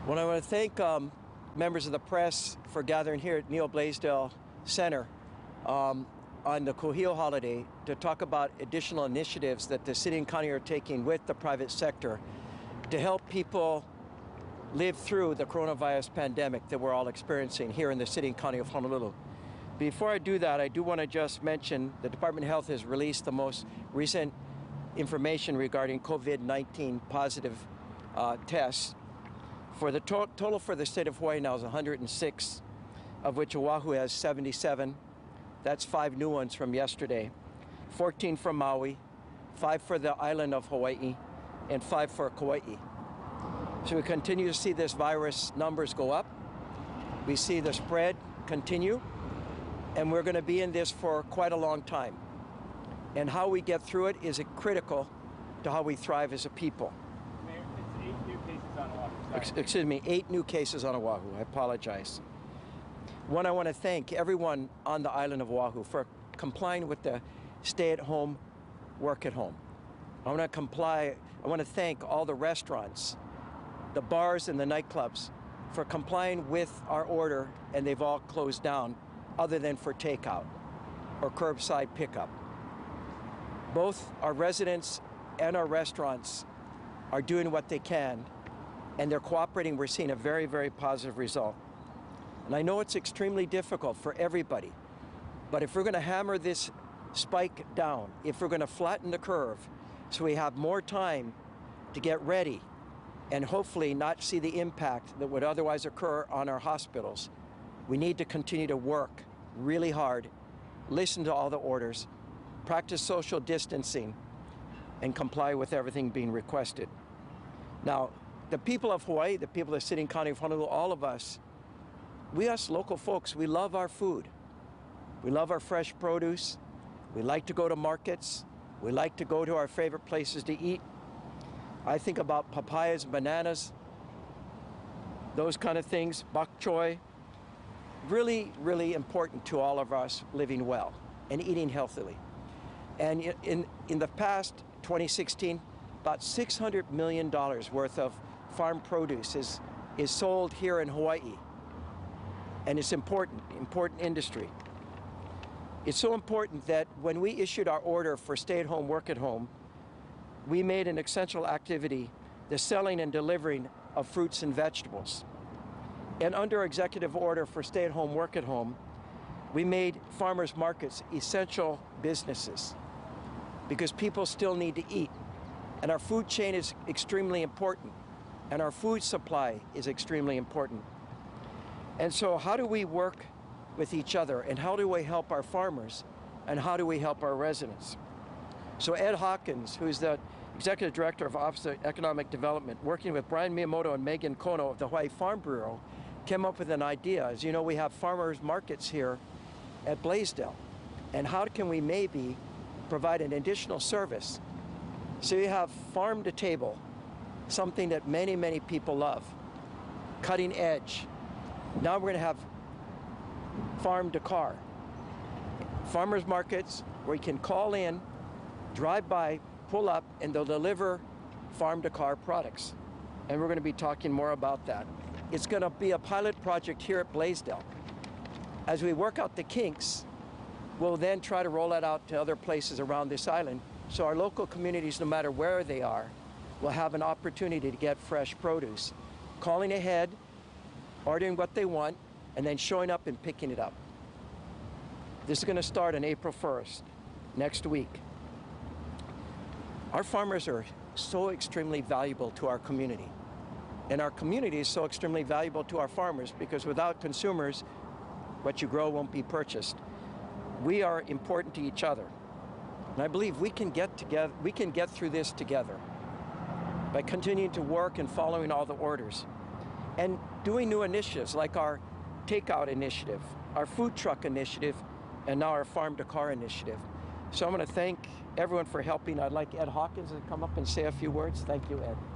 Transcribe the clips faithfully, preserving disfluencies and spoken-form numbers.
Well, I want to thank um, members of the press for gathering here at Neil Blaisdell Center um, on the Kuhio holiday to talk about additional initiatives that the city and county are taking with the private sector to help people live through the coronavirus pandemic that we're all experiencing here in the city and county of Honolulu. Before I do that, I do want to just mention the Department of Health has released the most recent information regarding COVID nineteen positive uh, tests. For the to total for the state of Hawaii now is one hundred six, of which Oahu has seventy-seven. That's five new ones from yesterday. fourteen from Maui, five for the island of Hawaii, and five for Kauai. So we continue to see this virus numbers go up. We see the spread continue, and we're going to be in this for quite a long time. And how we get through it is critical to how we thrive as a people. Mayor, it's eight new cases on Oahu. Ex excuse me, eight new cases on Oahu. I apologize. One, I want to thank everyone on the island of Oahu for complying with the stay-at-home, work-at-home. I want to comply. I want to thank all the restaurants, the bars and the nightclubs for complying with our order, and they've all closed down other than for takeout or curbside pickup. Both our residents and our restaurants are doing what they can, and they're cooperating. We're seeing a very, very positive result. And I know it's extremely difficult for everybody, but if we're going to hammer this spike down, if we're going to flatten the curve so we have more time to get ready and hopefully not see the impact that would otherwise occur on our hospitals, we need to continue to work really hard, listen to all the orders, practice social distancing, and comply with everything being requested. Now, the people of Hawaii, the people of the city and county of Honolulu, all of us, we us local folks, we love our food. We love our fresh produce. We like to go to markets. We like to go to our favorite places to eat. I think about papayas, bananas, those kind of things, bok choy. Really, really important to all of us living well and eating healthily. And in, in the past, twenty sixteen, about six hundred million dollars worth of farm produce is, is sold here in Hawaii. And it's important, important industry. It's so important that when we issued our order for stay-at-home, work-at-home, we made an essential activity the selling and delivering of fruits and vegetables. And under executive order for stay-at-home, work-at-home, we made farmers markets essential businesses because people still need to eat. And our food chain is extremely important, and our food supply is extremely important. And so how do we work with each other, and how do we help our farmers, and how do we help our residents? So Ed Hawkins, who's the Executive Director of Office of Economic Development, working with Brian Miyamoto and Megan Kono of the Hawaii Farm Bureau, came up with an idea. As you know, we have farmers markets here at Blaisdell, and how can we maybe provide an additional service? So you have farm to table, something that many, many people love, cutting edge. Now we're going to have farm to car, farmers markets where you can call in, drive by, pull up, and they'll deliver farm to car products. And we're going to be talking more about that. It's going to be a pilot project here at Blaisdell. As we work out the kinks, we'll then try to roll that out to other places around this island, so our local communities, no matter where they are, will have an opportunity to get fresh produce, calling ahead, ordering what they want, and then showing up and picking it up. This is going to start on April first, next week. Our farmers are so extremely valuable to our community. And our community is so extremely valuable to our farmers because without consumers, what you grow won't be purchased. We are important to each other. And I believe we can get together, we can get through this together by continuing to work and following all the orders. And doing new initiatives like our takeout initiative, our food truck initiative, and now our farm to car initiative. So I'm going to thank everyone for helping. I'd like Ed Hawkins to come up and say a few words. Thank you, Ed.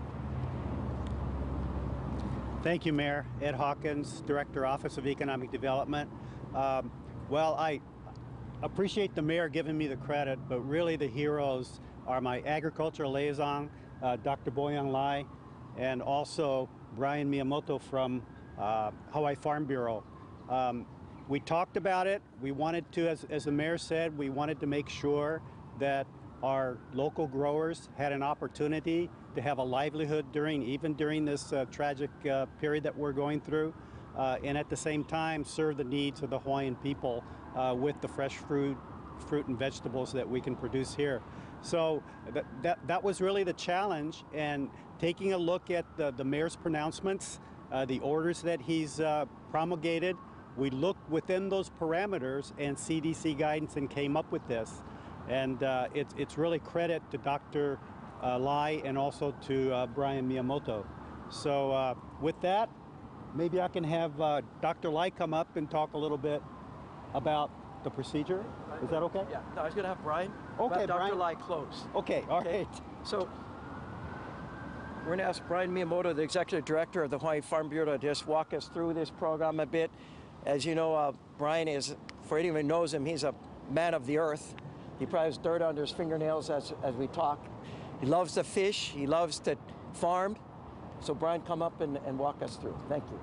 Thank you, Mayor. Ed Hawkins, Director, Office of Economic Development. Um, well, I appreciate the Mayor giving me the credit, but really the heroes are my agricultural liaison, uh, Doctor Boyoung Lai, and also Brian Miyamoto from uh, Hawaii Farm Bureau. Um, we talked about it. We wanted to, as, as the mayor said, we wanted to make sure that our local growers had an opportunity to have a livelihood during, even during this uh, tragic uh, period that we're going through, uh, and at the same time serve the needs of the Hawaiian people uh, with the fresh fruit, fruit and vegetables that we can produce here. So that, that, that was really the challenge, and taking a look at the, the mayor's pronouncements, uh, the orders that he's uh, promulgated, we looked within those parameters and C D C guidance and came up with this. And uh, it's, it's really credit to Doctor Uh, Lai and also to uh, Brian Miyamoto. So uh, with that, maybe I can have uh, Doctor Lai come up and talk a little bit about the procedure. Is that okay? Yeah, no, I was going to have Brian. Okay, Doctor Brian. Lai close. Okay, all Okay. right. So we're going to ask Brian Miyamoto, the Executive Director of the Hawaii Farm Bureau, to just walk us through this program a bit. As you know, uh, Brian is, for anyone who knows him, he's a man of the earth. He probably has dirt under his fingernails as, as we talk. He loves to fish. He loves to farm. So Brian, come up and, and walk us through. Thank you.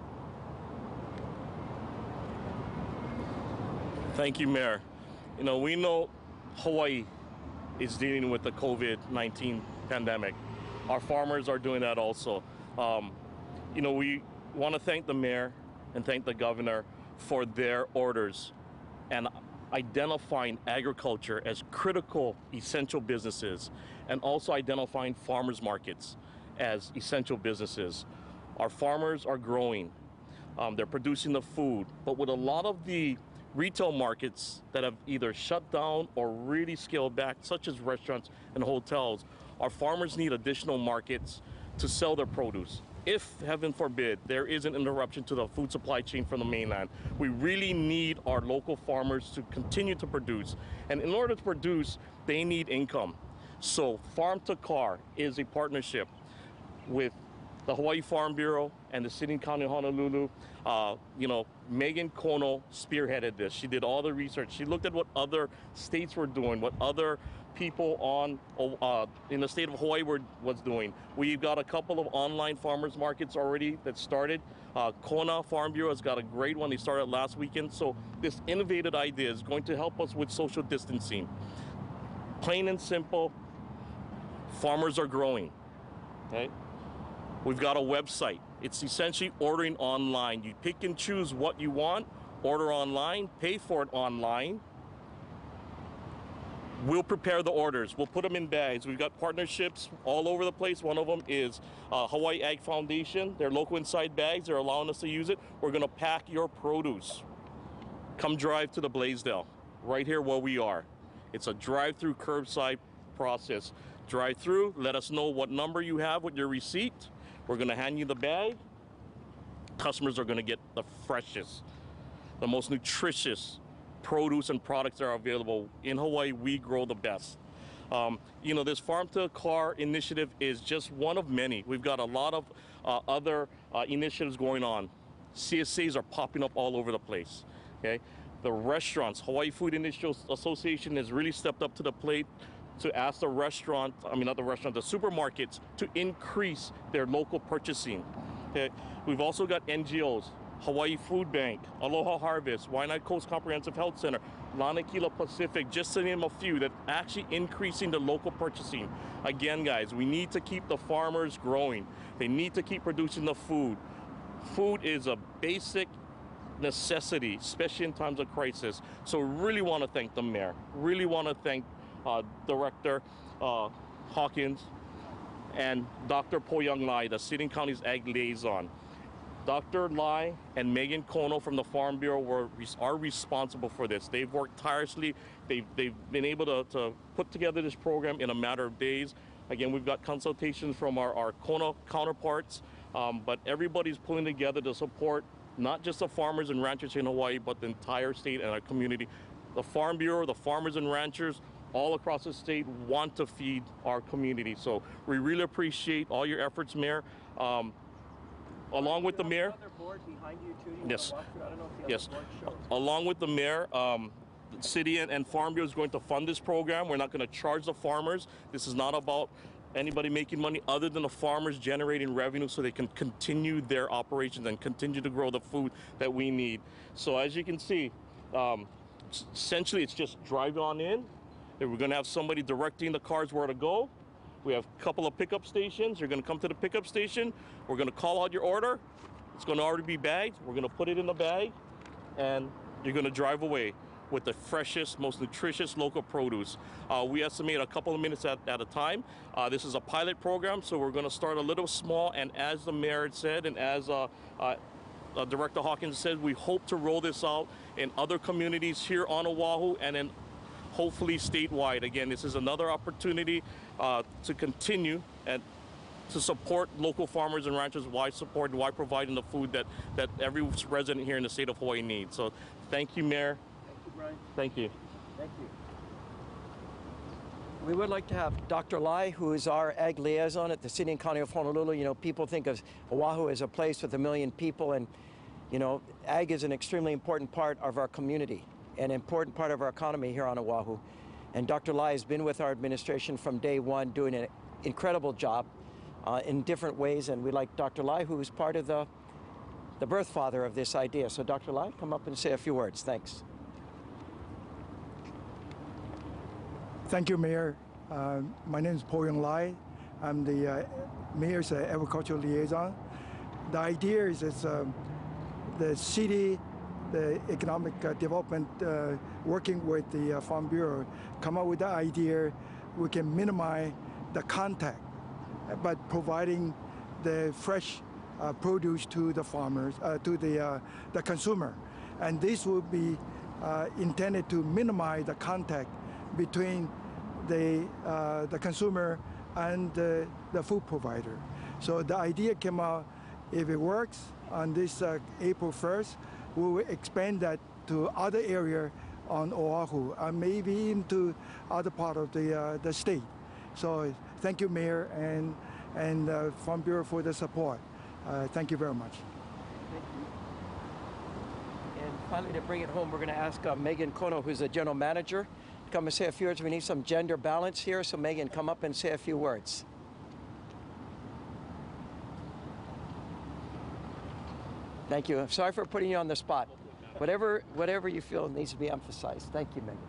Thank you, Mayor. You know, we know Hawaii is dealing with the COVID nineteen pandemic. Our farmers are doing that also. Um, you know, we want to thank the mayor and thank the governor for their orders and identifying agriculture as critical, essential businesses, and also identifying farmers markets as essential businesses. Our farmers are growing. Um, they're producing the food, but with a lot of the retail markets that have either shut down or really scaled back, such as restaurants and hotels, our farmers need additional markets to sell their produce. If, heaven forbid, there is an interruption to the food supply chain from the mainland, we really need our local farmers to continue to produce. And in order to produce, they need income. So Farm to Car is a partnership with the Hawaii Farm Bureau and the City and County of Honolulu. Uh, you know, Megan Kono spearheaded this. She did all the research. She looked at what other states were doing, what other people on uh, in the state of Hawaii were, was doing. We've got a couple of online farmers markets already that started. Uh, Kona Farm Bureau has got a great one. They started last weekend. So this innovative idea is going to help us with social distancing. Plain and simple, farmers are growing. Okay? We've got a website. It's essentially ordering online. You pick and choose what you want, order online, pay for it online. We'll prepare the orders. We'll put them in bags. We've got partnerships all over the place. One of them is uh, Hawaii Ag Foundation. They're local inside bags. They're allowing us to use it. We're gonna pack your produce. Come drive to the Blaisdell, right here where we are. It's a drive-through curbside process. Drive through, let us know what number you have with your receipt. We're gonna hand you the bag. Customers are gonna get the freshest, the most nutritious produce and products that are available. In Hawaii, we grow the best. Um, you know, this Farm to Car initiative is just one of many. We've got a lot of uh, other uh, initiatives going on. C S As are popping up all over the place, okay? The restaurants, Hawaii Food Industry Association has really stepped up to the plate to ask the restaurant, I mean not the restaurant, the supermarkets to increase their local purchasing. Okay? We've also got N G Os, Hawaii Food Bank, Aloha Harvest, Waianae Coast Comprehensive Health Center, Lanakila Pacific, just to name a few, that actually increasing the local purchasing. Again, guys, we need to keep the farmers growing. They need to keep producing the food. Food is a basic necessity, especially in times of crisis. So really want to thank the mayor, really want to thank uh, Director uh, Hawkins and Doctor Po-Young Lai, the City and County's Ag Liaison. Doctor Lai and Megan Kono from the Farm Bureau were, are responsible for this. They've worked tirelessly. They've, they've been able to, to put together this program in a matter of days. Again, we've got consultations from our, our Kono counterparts, um, but everybody's pulling together to support not just the farmers and ranchers in Hawaii, but the entire state and our community. The Farm Bureau, the farmers and ranchers all across the state want to feed our community. So we really appreciate all your efforts, Mayor. Um, along with the mayor. Yes. Yes. Along with the mayor, um, the city and, and Farm Bureau is going to fund this program. We're not going to charge the farmers. This is not about anybody making money other than the farmers generating revenue so they can continue their operations and continue to grow the food that we need. So as you can see, um, essentially it's just drive on in. And we're gonna have somebody directing the cars where to go. We have a couple of pickup stations. You're gonna come to the pickup station. We're gonna call out your order. It's gonna already be bagged. We're gonna put it in the bag and you're gonna drive away with the freshest, most nutritious local produce. Uh, we estimate a couple of minutes at, at a time. Uh, this is a pilot program, so we're gonna start a little small, and as the mayor said, and as uh, uh, uh, Director Hawkins said, we hope to roll this out in other communities here on Oahu and then hopefully statewide. Again, this is another opportunity uh, to continue and to support local farmers and ranchers while supporting, while providing the food that, that every resident here in the state of Hawaii needs. So thank you, Mayor. Brian. Thank you. Thank you. We would like to have Doctor Lai, who is our ag liaison at the City and County of Honolulu. You know, people think of Oahu as a place with a million people, and, you know, ag is an extremely important part of our community, an important part of our economy here on Oahu. And Doctor Lai has been with our administration from day one, doing an incredible job uh, in different ways. And we like Doctor Lai, who is part of the, the birth father of this idea. So Doctor Lai, come up and say a few words. Thanks. Thank you, Mayor. Uh, my name is Po Young Lai. I'm the uh, Mayor's uh, Agricultural Liaison. The idea is, is uh, the city, the economic uh, development, uh, working with the uh, Farm Bureau, come up with the idea we can minimize the contact, but providing the fresh uh, produce to the farmers, uh, to the, uh, the consumer. And this will be uh, intended to minimize the contact between the, uh, the consumer and the, the food provider. So the idea came out, if it works on this uh, April first, we will expand that to other area on Oahu and maybe into other part of the, uh, the state. So thank you, Mayor, and, and uh, Farm Bureau for the support. Uh, thank you very much. Thank you. And finally, to bring it home, we're going to ask uh, Megan Kono, who's the general manager, come and say a few words. We need some gender balance here, so Megan, come up and say a few words. Thank you. I'm sorry for putting you on the spot. Whatever, whatever you feel needs to be emphasized. Thank you, Megan.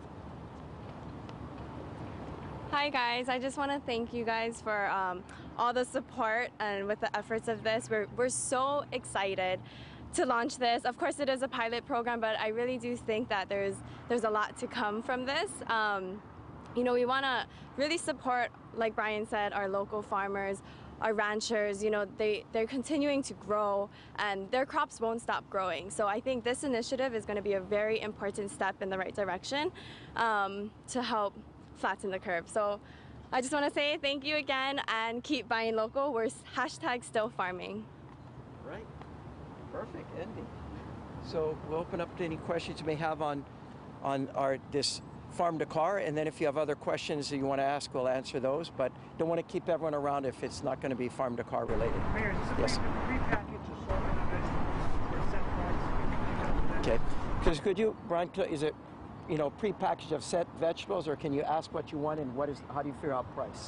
Hi guys, I just want to thank you guys for um, all the support and with the efforts of this. We're, we're so excited to launch this. Of course, it is a pilot program, but I really do think that there's there's a lot to come from this. Um, you know, we want to really support, like Brian said, our local farmers, our ranchers. You know, they they're continuing to grow, and their crops won't stop growing. So I think this initiative is going to be a very important step in the right direction um, to help flatten the curve. So I just want to say thank you again, and keep buying local. We're hashtag still farming. Right. Perfect ending. So we'll open up to any questions you may have on on our this farm to car, and then if you have other questions that you want to ask, we'll answer those. But don't want to keep everyone around if it's not going to be farm to car related. Mayor, is Yes. this prepackaged assortment of vegetables for set price? Okay. Because could you, Brian, is it, you know, prepackaged of set vegetables, or can you ask what you want and what is how do you figure out price?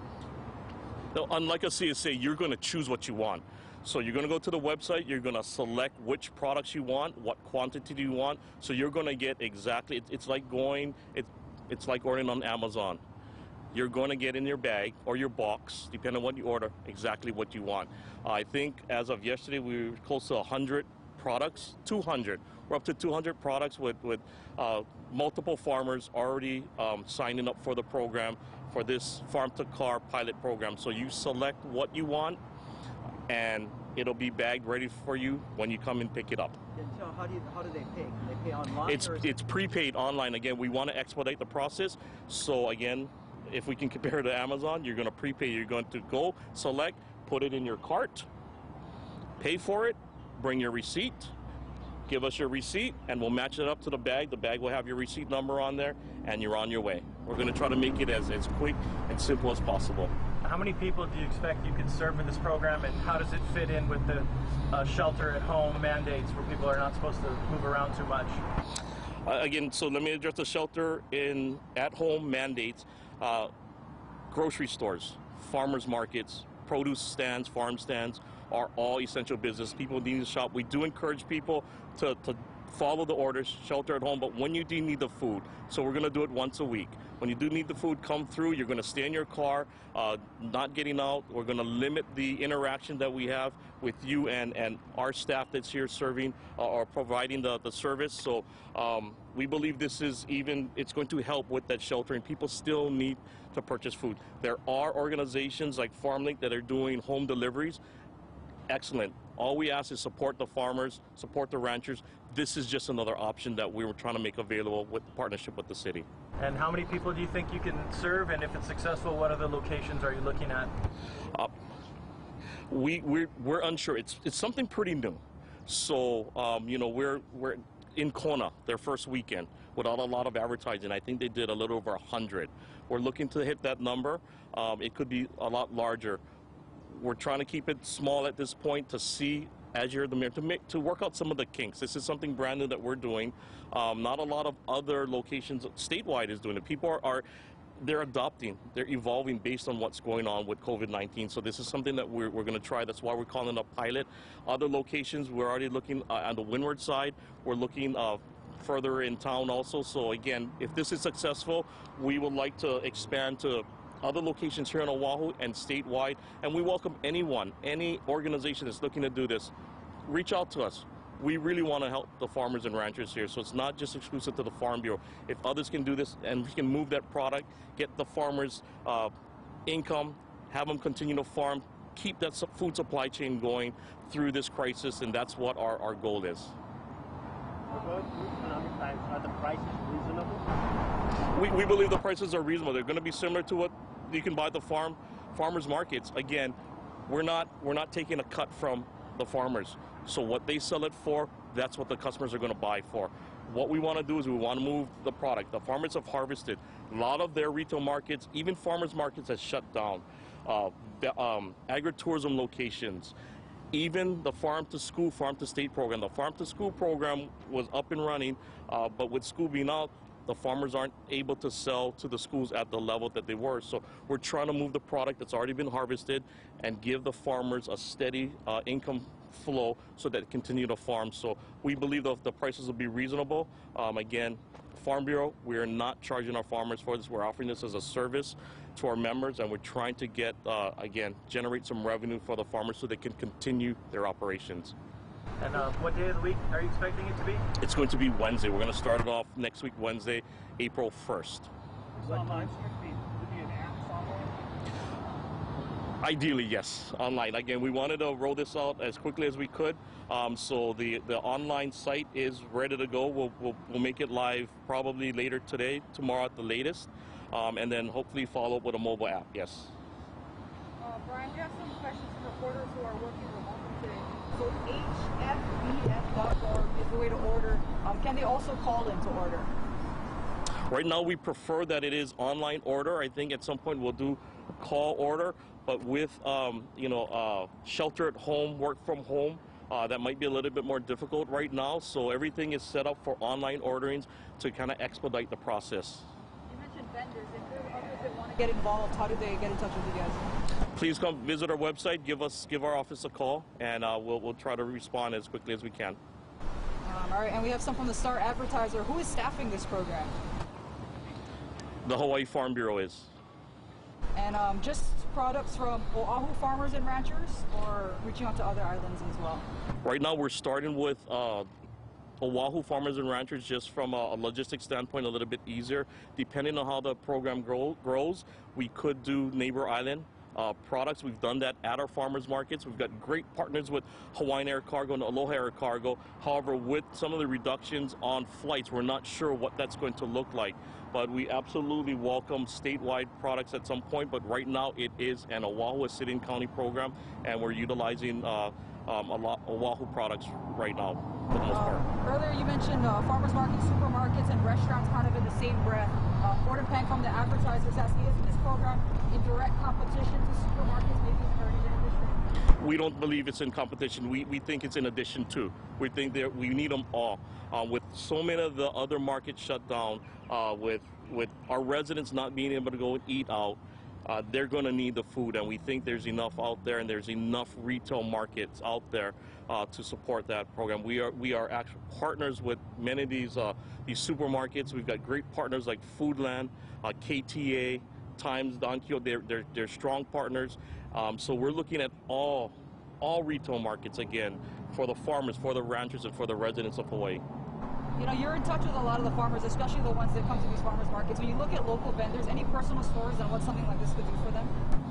No, unlike a C S A, you're going to choose what you want. So you're going to go to the website, you're going to select which products you want, what quantity do you want. So you're going to get exactly, it's, it's like going, it, it's like ordering on Amazon. You're going to get in your bag or your box, depending on what you order, exactly what you want. Uh, I think as of yesterday, we were close to one hundred products, two hundred. We're up to two hundred products with, with uh, multiple farmers already um, signing up for the program, for this farm to car pilot program. So you select what you want, and it'll be bagged ready for you when you come and pick it up. And so how do you, how do they pay? Can they pay online? It's or is it's prepaid online. Again, we want to expedite the process. So again, if we can compare to Amazon, you're going to prepay. You're going to go select, put it in your cart, pay for it, bring your receipt, give us your receipt, and we'll match it up to the bag. The bag will have your receipt number on there, and you're on your way. We're going to try to make it as, as quick and simple as possible. How many people do you expect you could serve in this program, and how does it fit in with the uh, shelter at home mandates where people are not supposed to move around too much? Uh, again, so let me address the shelter in at home mandates. Uh, grocery stores, farmers markets, produce stands, farm stands are all essential business. People need to shop. We do encourage people to, to follow the orders, shelter at home, but when you do need the food, so we're going to do it once a week. When you do need the food, come through. You're going to stay in your car, uh, not getting out. We're going to limit the interaction that we have with you and, and our staff that's here serving uh, or providing the, the service. So um, we believe this is even, it's going to help with that sheltering. People still need to purchase food. There are organizations like FarmLink that are doing home deliveries. Excellent. All we ask is support the farmers, support the ranchers. This is just another option that we were trying to make available with the partnership with the city. And how many people do you think you can serve? And if it's successful, what other locations are you looking at? Uh, we, we're, we're unsure. It's, it's something pretty new. So, um, you know, we're, we're in Kona, their first weekend, without a lot of advertising. I think they did a little over one hundred. We're looking to hit that number. Um, it could be a lot larger. We're trying to keep it small at this point to see, as you're the mayor, to make to work out some of the kinks. This is something brand new that we're doing. Um, not a lot of other locations statewide is doing it. People are, are they're adopting, they're evolving based on what's going on with COVID nineteen. So this is something that we're, we're going to try. That's why we're calling it a pilot. Other locations, we're already looking uh, on the windward side. We're looking uh, further in town also. So again, if this is successful, we would like to expand to other locations here in Oahu and statewide, and we welcome anyone, any organization that's looking to do this. Reach out to us. We really want to help the farmers and ranchers here, so it's not just exclusive to the Farm Bureau. If others can do this and we can move that product, get the farmers uh, income, have them continue to farm, keep that food supply chain going through this crisis, and that's what our, our goal is. Are the prices reasonable? We, we believe the prices are reasonable. They're going to be similar to what you can buy at the farm farmers markets. Again, we're not we're not taking a cut from the farmers. So what they sell it for, that's what the customers are going to buy for. What we want to do is we want to move the product. The farmers have harvested. A lot of their retail markets, even farmers markets, has shut down. Uh, the, um, agritourism locations. Even the farm-to-school, farm-to-state program. The farm-to-school program was up and running, uh, but with school being out, the farmers aren't able to sell to the schools at the level that they were. So we're trying to move the product that's already been harvested and give the farmers a steady uh, income flow so that they continue to farm. So we believe that the prices will be reasonable. Um, again, Farm Bureau, we are not charging our farmers for this. We're offering this as a service to our members, and we're trying to get, uh, again, generate some revenue for the farmers so they can continue their operations. And uh, what day of the week are you expecting it to be? It's going to be Wednesday. We're going to start it off next week, Wednesday, April first. Online? Would be an app online? Ideally, yes, online. Again, we wanted to roll this out as quickly as we could. Um, so the, the online site is ready to go. We'll, we'll, we'll make it live probably later today, tomorrow at the latest, um, and then hopefully follow up with a mobile app, yes. Uh, Brian, we have some questions from reporters who are working remotely today. So H F B F dot org is the way to order. Um, can they also call in to order? Right now, we prefer that it is online order. I think at some point we'll do call order, but with um, you know uh, shelter at home, work from home, uh, that might be a little bit more difficult right now. So everything is set up for online orderings to kind of expedite the process. You mentioned vendors. If there are others that want to get involved, how do they get in touch with you guys? Please come visit our website. Give us, give our office a call, and uh, we'll we'll try to respond as quickly as we can. Um, all right, and we have some from the Star Advertiser. Who is staffing this program? The Hawaii Farm Bureau is. And um, just products from Oahu farmers and ranchers, or reaching out to other islands as well? Right now, we're starting with uh, Oahu farmers and ranchers, just from a, a logistics standpoint, a little bit easier. Depending on how the program grow, grows, we could do neighbor island uh, products. We've done that at our farmers markets. We've got great partners with Hawaiian Air Cargo and Aloha Air Cargo. However, with some of the reductions on flights, we're not sure what that's going to look like. But we absolutely welcome statewide products at some point. But right now, it is an Oahu City and County program, and we're utilizing uh, um, a lot Oahu products right now for the most part. Uh, earlier, you mentioned uh, farmers markets, supermarkets, and restaurants kind of in the same breath. Uh, Gordon Pang from the Advertisers asking, is this program in direct competition to supermarkets, maybe even already in addition? We don't believe it's in competition. We, we think it's in addition to. We think that we need them all. Uh, with so many of the other markets shut down, uh, with with our residents not being able to go and eat out, uh, they're going to need the food, and we think there's enough out there, and there's enough retail markets out there uh, to support that program. We are we are actual partners with many of these uh, these supermarkets. We've got great partners like Foodland, uh, K T A, Times, Don Quixote. They're they're, they're strong partners. Um, so we're looking at all all retail markets again for the farmers, for the ranchers, and for the residents of Hawaii. You know, you're in touch with a lot of the farmers, especially the ones that come to these farmers markets. When you look at local vendors, any personal stories on what something like this could do for them?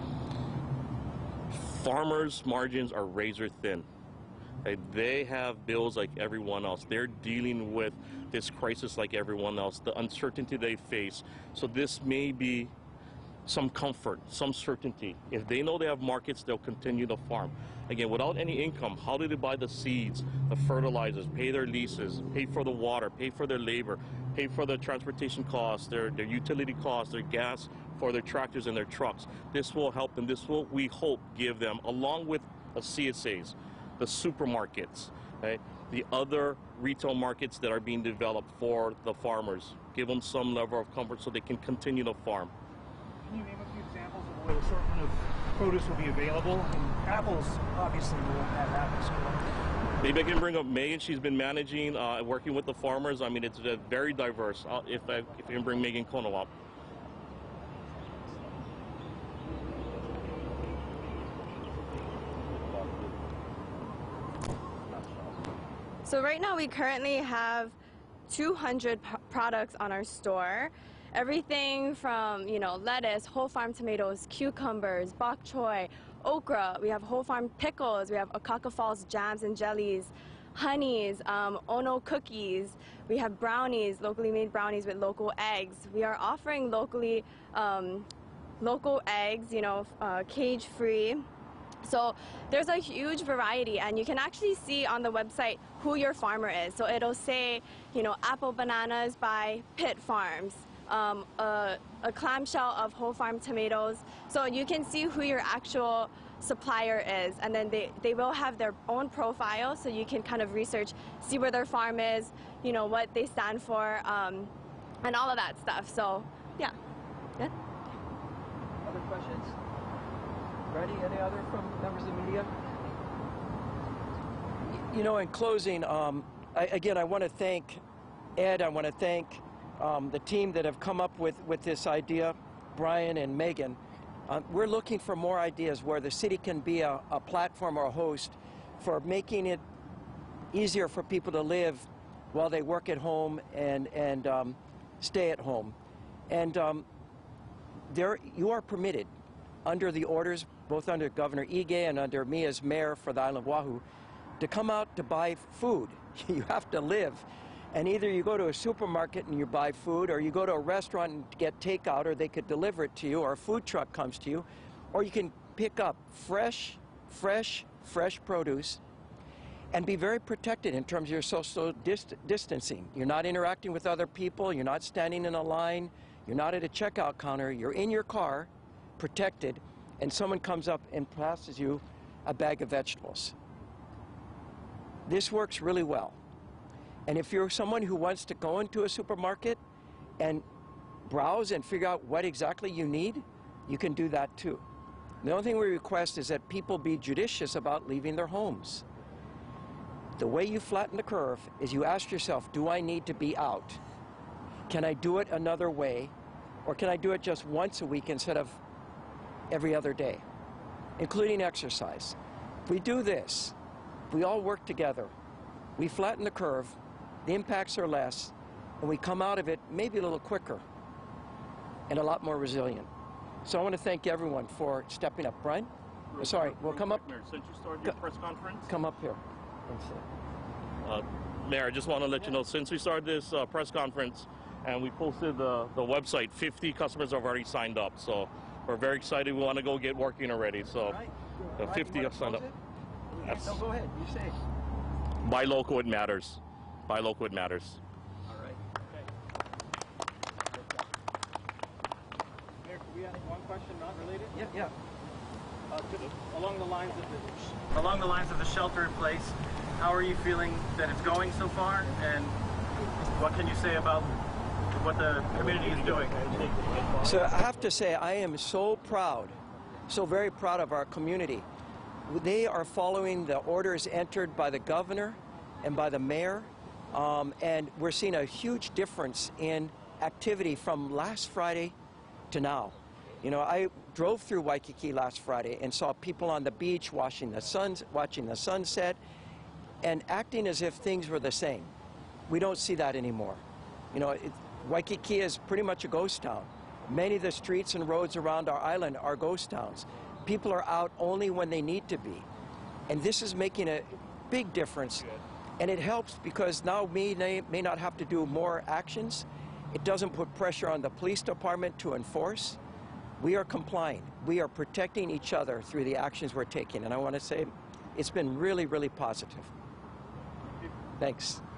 Farmers' margins are razor thin. Okay, they have bills like everyone else. They're dealing with this crisis like everyone else, the uncertainty they face. So this may be some comfort, some certainty. If they know they have markets, they'll continue to farm. Again, without any income, how do they buy the seeds, the fertilizers, pay their leases, pay for the water, pay for their labor, pay for the transportation costs, their, their utility costs, their gas for their tractors and their trucks? This will help them. This will, we hope, give them, along with the C S As, the supermarkets, okay, the other retail markets that are being developed for the farmers, give them some level of comfort so they can continue to farm. Can you name a few examples of what assortment of produce will be available? And apples, obviously, will have apples. Maybe I can bring up Megan. She's been managing, uh, working with the farmers. I mean, it's uh, very diverse. Uh, if, I, if I can bring Megan Kono up. So right now we currently have two hundred p- products on our store. Everything from, you know, lettuce, whole farm tomatoes, cucumbers, bok choy, okra. We have whole farm pickles. We have Okaka Falls jams and jellies, honeys, um, Ono cookies. We have brownies, locally made brownies with local eggs. We are offering locally um, local eggs, you know, uh, cage-free. So there's a huge variety, and you can actually see on the website who your farmer is. So it'll say, you know, apple bananas by Pitt Farms. Um, a, a clamshell of whole farm tomatoes. So you can see who your actual supplier is, and then they, they will have their own profile, so you can kind of research, see where their farm is, you know, what they stand for, um, and all of that stuff. So, yeah. Good. Other questions? Ready? Any other from members of the media? You know, in closing, um, I, again, I want to thank Ed. I want to thank Um, the team that have come up with, with this idea, Brian and Megan. Uh, we're looking for more ideas where the city can be a, a platform or a host for making it easier for people to live while they work at home and, and um, stay at home. And um, there, you are permitted under the orders, both under Governor Ige and under me as mayor for the island of Oahu, to come out to buy food. You have to live. And either you go to a supermarket and you buy food, or you go to a restaurant and get takeout, or they could deliver it to you, or a food truck comes to you, or you can pick up fresh, fresh, fresh produce and be very protected in terms of your social dist distancing. You're not interacting with other people, you're not standing in a line, you're not at a checkout counter, you're in your car, protected, and someone comes up and passes you a bag of vegetables. This works really well. And if you're someone who wants to go into a supermarket and browse and figure out what exactly you need, you can do that too. The only thing we request is that people be judicious about leaving their homes. The way you flatten the curve is you ask yourself, do I need to be out? Can I do it another way? Or can I do it just once a week instead of every other day, including exercise? If we do this, if we all work together, we flatten the curve, the impacts are less, and we come out of it maybe a little quicker and a lot more resilient. So I want to thank everyone for stepping up. Brian? Real Sorry, quick, we'll real come quick, up. Mayor, since you started your press conference. Come up here. And sit. Uh, Mayor, I just want to let you know, since we started this uh, press conference and we posted the, the website, fifty customers have already signed up. So we're very excited. We want to go get working already. So Right. the Right, fifty you have signed up. wanna close it? Yes. No, go ahead. You say. Buy local, it matters. Buy local, it matters. All right. Mayor, we have one question not related? Yeah, yeah. Uh, to the, along the lines of the along the lines of the shelter in place, how are you feeling that it's going so far, and what can you say about what the community is doing. So I have to say, I am so proud, so very proud of our community. They are following the orders entered by the governor and by the mayor, um, and we're seeing a huge difference in activity from last Friday to now. You know, I drove through Waikiki last Friday and saw people on the beach watching the sun, watching the sunset, and acting as if things were the same. We don't see that anymore. You know, it, Waikiki is pretty much a ghost town. Many of the streets and roads around our island are ghost towns. People are out only when they need to be. And this is making a big difference. And it helps because now we may, may not have to do more actions. It doesn't put pressure on the police department to enforce. We are complying. We are protecting each other through the actions we're taking. And I want to say it's been really, really positive. Thanks.